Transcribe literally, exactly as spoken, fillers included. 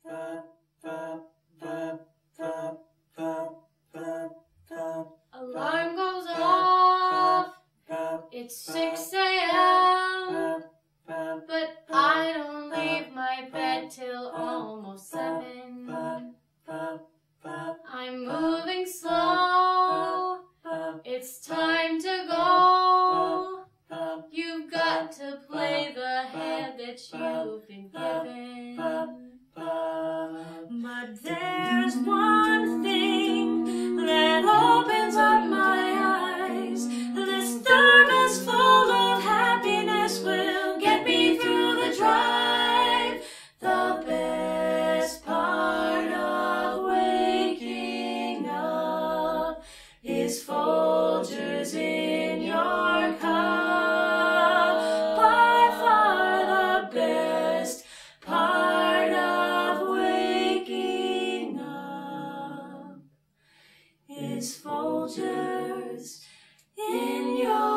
Alarm goes off, it's six a m but I don't leave my bed till almost seven. I'm moving slow, it's time to go. You've got to play the hand that you've been given. But there's one thing that opens up my eyes. This thermos full of happiness will get me through the drive. The best part of waking up is Folgers in your cup. By far the best part of waking up is Folgers in your